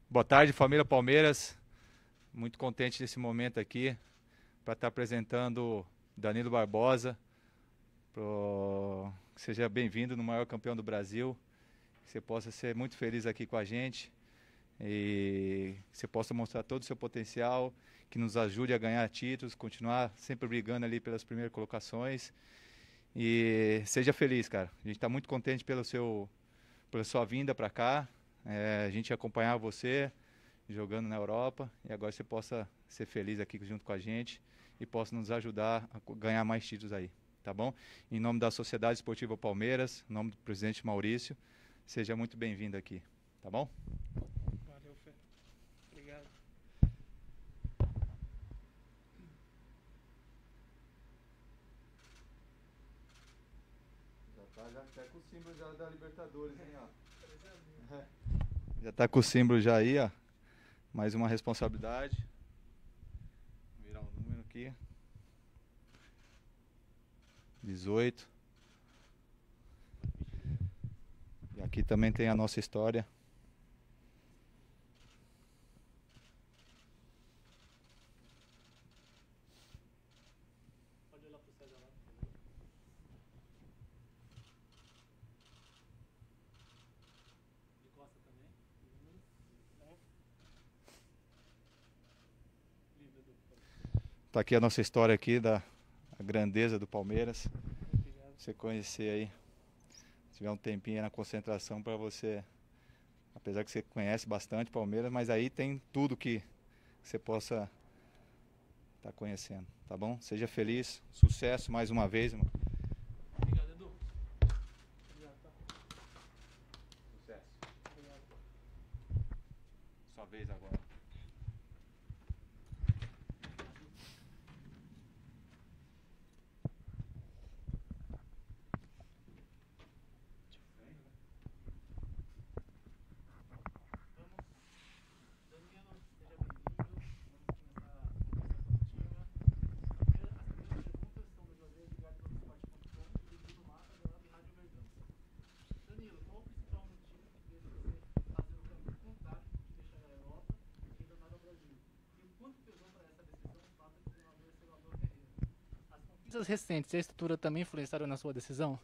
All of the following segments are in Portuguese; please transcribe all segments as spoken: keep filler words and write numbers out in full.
Boa tarde, família Palmeiras. Muito contente nesse momento aqui para estar apresentando Danilo Barbosa. Pro... Seja bem-vindo no maior campeão do Brasil. Que você possa ser muito feliz aqui com a gente e que você possa mostrar todo o seu potencial, que nos ajude a ganhar títulos, continuar sempre brigando ali pelas primeiras colocações. E seja feliz, cara. A gente está muito contente pelo seu, pela sua vinda para cá. É, a gente acompanhar você jogando na Europa e agora você possa ser feliz aqui junto com a gente e possa nos ajudar a ganhar mais títulos aí, tá bom? Em nome da Sociedade Esportiva Palmeiras, em nome do presidente Maurício, seja muito bem-vindo aqui, tá bom? Valeu, Fê. Obrigado. Já tá, já tá com o símbolo já da Libertadores, hein, ó. Já tá com o símbolo já aí, ó. Mais uma responsabilidade. Vou virar um número aqui. dezoito. E aqui também tem a nossa história. Pode olhar pro César lá, por favor. De costa também. Tá aqui a nossa história aqui da a grandeza do Palmeiras. Obrigado. Você conhecer aí, se tiver um tempinho aí na concentração para você, apesar que você conhece bastante Palmeiras, mas aí tem tudo que você possa estar conhecendo, tá bom? Seja feliz, sucesso mais uma vez, irmão. Obrigado, Edu. Obrigado, tá? Sucesso. Obrigado. Sua vez agora. As recentes, a estrutura também influenciaram na sua decisão?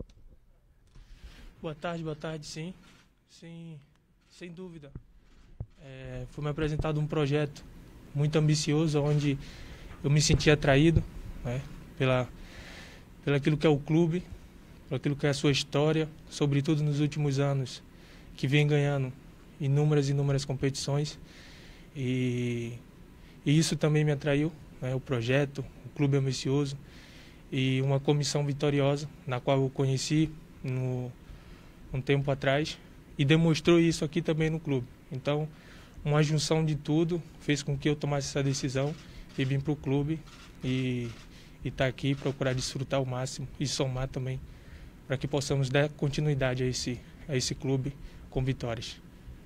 Boa tarde, boa tarde, sim. Sim, sem dúvida. É, foi me apresentado um projeto muito ambicioso, onde eu me senti atraído, né, pela, pelo aquilo que é o clube, pelo aquilo que é a sua história, sobretudo nos últimos anos, que vem ganhando inúmeras e inúmeras competições. E, e isso também me atraiu, né, o projeto, o clube ambicioso e uma comissão vitoriosa, na qual eu conheci no, um tempo atrás e demonstrou isso aqui também no clube. Então, uma junção de tudo fez com que eu tomasse essa decisão e vim para o clube e estar tá aqui, procurar desfrutar ao máximo e somar também para que possamos dar continuidade a esse, a esse clube com vitórias.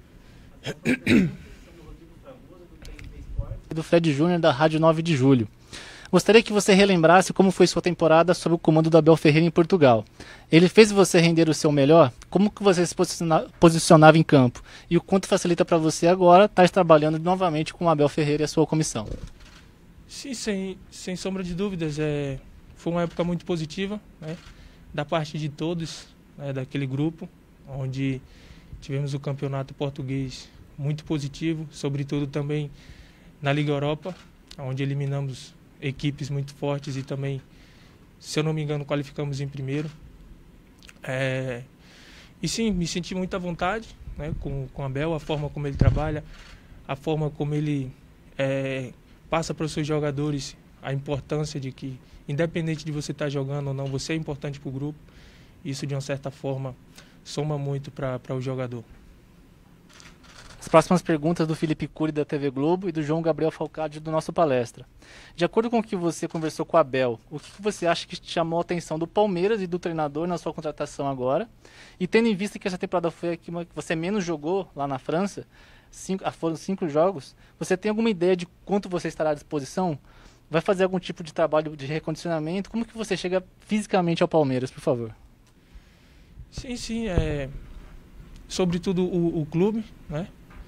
Do Fred Júnior, da Rádio nove de Julho. Gostaria que você relembrasse como foi sua temporada sob o comando do Abel Ferreira em Portugal. Ele fez você render o seu melhor? Como que você se posiciona- posicionava em campo? E o quanto facilita para você agora estar trabalhando novamente com o Abel Ferreira e a sua comissão? Sim, sem, sem sombra de dúvidas. É, foi uma época muito positiva, né, da parte de todos, né, daquele grupo, onde tivemos o campeonato português muito positivo, sobretudo também na Liga Europa, onde eliminamos equipes muito fortes e também, se eu não me engano, qualificamos em primeiro. É, e sim, me senti muito à vontade, né, com, com o Abel, a forma como ele trabalha, a forma como ele é, passa para os seus jogadores a importância de que, independente de você estar jogando ou não, você é importante para o grupo. Isso, de uma certa forma, soma muito para o jogador. As próximas perguntas do Felipe Cury, da T V Globo, e do João Gabriel Falcade, do Nosso Palestra. De acordo com o que você conversou com o Abel, o que você acha que chamou a atenção do Palmeiras e do treinador na sua contratação agora? E tendo em vista que essa temporada foi a que você menos jogou lá na França, cinco, foram cinco jogos, você tem alguma ideia de quanto você estará à disposição? Vai fazer algum tipo de trabalho de recondicionamento? Como que você chega fisicamente ao Palmeiras, por favor? Sim, sim. É... Sobretudo o, o clube, né?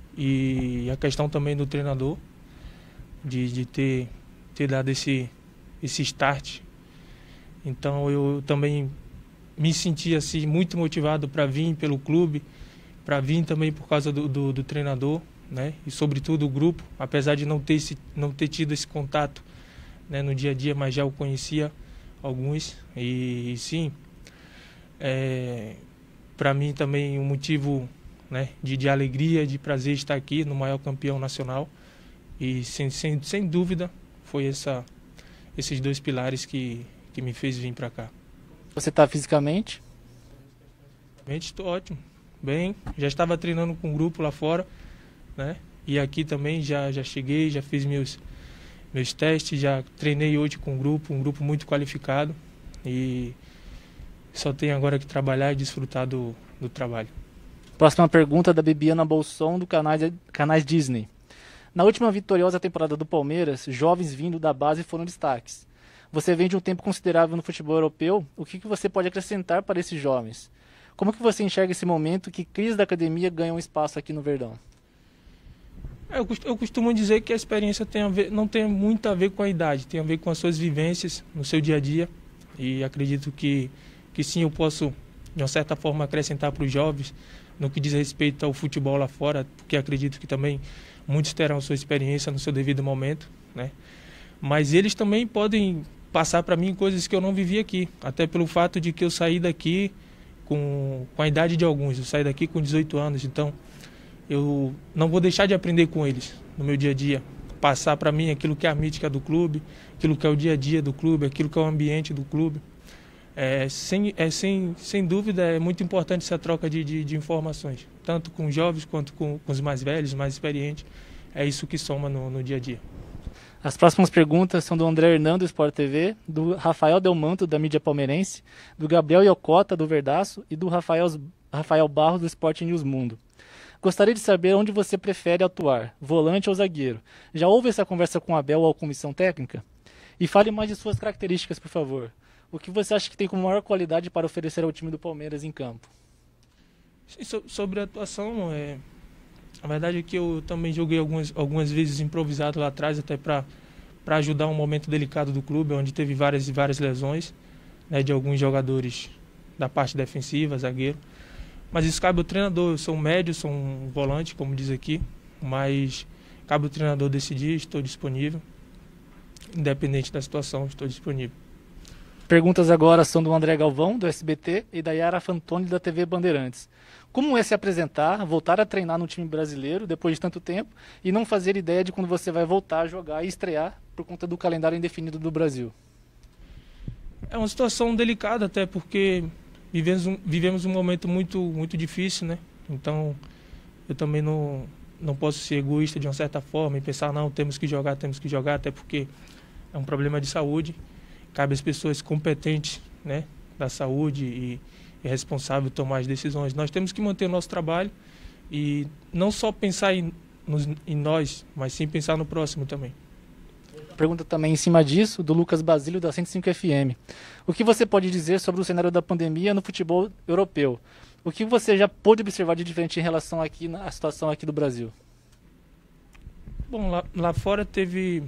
e a questão também do treinador, de, de ter, ter dado esse, esse start. Então eu também me senti assim, muito motivado para vir pelo clube, para vir também por causa do, do, do treinador, né? E sobretudo o grupo, apesar de não ter, esse, não ter tido esse contato, né, no dia a dia, mas já o conhecia alguns. E, e sim, é, para mim também um motivo, né, de, de alegria, de prazer estar aqui no maior campeão nacional. E sem, sem, sem dúvida foi essa, esses dois pilares que, que me fez vir para cá. Você está fisicamente? Estou ótimo, bem, já estava treinando com um grupo lá fora, né? E aqui também já, já cheguei, já fiz meus, meus testes, já treinei hoje com um grupo, um grupo muito qualificado, e só tenho agora que trabalhar e desfrutar do, do trabalho. Próxima pergunta da Bibiana Bolson, do canal, canais Disney. Na última vitoriosa temporada do Palmeiras, jovens vindo da base foram destaques. Você vem de um tempo considerável no futebol europeu, o que, que você pode acrescentar para esses jovens? Como que você enxerga esse momento que crise da academia ganham espaço aqui no Verdão? Eu costumo dizer que a experiência tem a ver, não tem muito a ver com a idade, tem a ver com as suas vivências no seu dia a dia. E acredito que, que sim, eu posso, de uma certa forma, acrescentar para os jovens no que diz respeito ao futebol lá fora, porque acredito que também muitos terão sua experiência no seu devido momento, né? Mas eles também podem passar para mim coisas que eu não vivi aqui, até pelo fato de que eu saí daqui com, com a idade de alguns, eu saí daqui com dezoito anos, então eu não vou deixar de aprender com eles no meu dia a dia, passar para mim aquilo que é a mítica do clube, aquilo que é o dia a dia do clube, aquilo que é o ambiente do clube. É, sem, é, sem, sem dúvida é muito importante essa troca de, de, de informações, tanto com os jovens quanto com, com os mais velhos, mais experientes. É isso que soma no, no dia a dia. As próximas perguntas são do André Hernando, do Sport T V, do Rafael Delmanto, da mídia palmeirense, do Gabriel Iocota, do Verdaço, e do Rafael, Rafael Barros, do Sport News Mundo. Gostaria de saber onde você prefere atuar, volante ou zagueiro. Já houve essa conversa com o Abel ou a comissão técnica? E fale mais de suas características, por favor. O que você acha que tem como maior qualidade para oferecer ao time do Palmeiras em campo? Sim, sobre a atuação, é... a verdade é que eu também joguei algumas, algumas vezes improvisado lá atrás, até para para ajudar um momento delicado do clube, onde teve várias e várias lesões, né, de alguns jogadores da parte defensiva, zagueiro. Mas isso cabe ao treinador. Eu sou um médio, sou um volante, como diz aqui, mas cabe ao treinador decidir. Estou disponível, independente da situação, estou disponível. Perguntas agora são do André Galvão, do S B T, e da Yara Fantoni, da T V Bandeirantes. Como é se apresentar, voltar a treinar no time brasileiro depois de tanto tempo e não fazer ideia de quando você vai voltar a jogar e estrear por conta do calendário indefinido do Brasil? É uma situação delicada, até porque vivemos um, vivemos um momento muito, muito difícil, né? Então eu também não, não posso ser egoísta de uma certa forma e pensar, não, temos que jogar, temos que jogar, até porque é um problema de saúde. Cabe às pessoas competentes, né, da saúde e, e responsáveis tomar as decisões. Nós temos que manter o nosso trabalho e não só pensar em, nos, em nós, mas sim pensar no próximo também. Pergunta também em cima disso, do Lucas Basílio, da cento e cinco F M. O que você pode dizer sobre o cenário da pandemia no futebol europeu? O que você já pôde observar de diferente em relação aqui na situação aqui do Brasil? Bom, lá, lá fora teve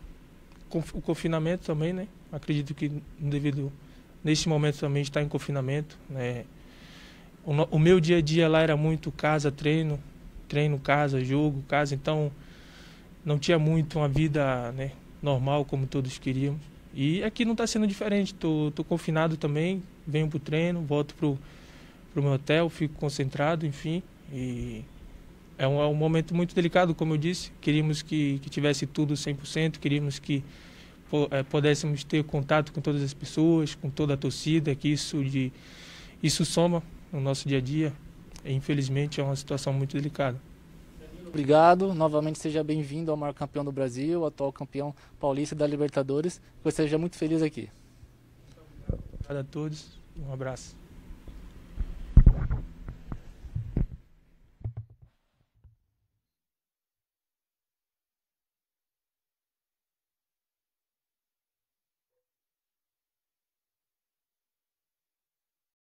o confinamento também, né? Acredito que devido neste momento também está em confinamento, né? O, o meu dia a dia lá era muito casa, treino, treino, casa, jogo, casa, então não tinha muito uma vida, né, normal como todos queríamos. E aqui não está sendo diferente, tô, tô confinado também, venho pro treino, volto pro, pro meu hotel, fico concentrado, enfim. E é um, é um momento muito delicado, como eu disse, queríamos que, que tivesse tudo cem por cento, queríamos que pudéssemos ter contato com todas as pessoas, com toda a torcida, que isso, de, isso soma no nosso dia a dia. E, infelizmente, é uma situação muito delicada. Obrigado. Novamente, seja bem-vindo ao maior campeão do Brasil, atual campeão paulista da Libertadores. Que você seja muito feliz aqui. Obrigado a todos. Um abraço.